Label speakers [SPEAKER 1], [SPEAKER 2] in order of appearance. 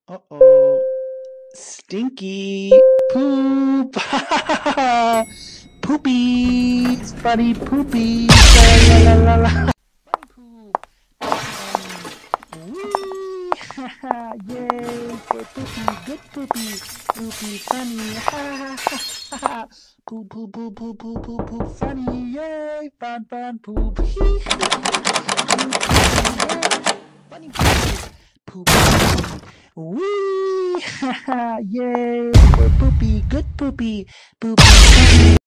[SPEAKER 1] Uh-oh. Stinky poop. Poopy. Funny poopy. La la la la. Funny poop. Wee. Yay for poopy. Good poopy. Poopy funny. Ha ha ha ha. Poop poop poop poop poop poop poop funny. Yay. Fun fun poop. Hee. Funny poop. Poop. Wee! Yay! For poopy, good poopy, poopy.